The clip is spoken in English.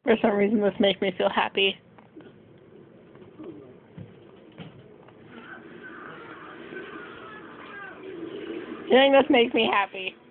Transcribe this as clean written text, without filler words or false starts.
For some reason, this makes me feel happy. I think this makes me happy.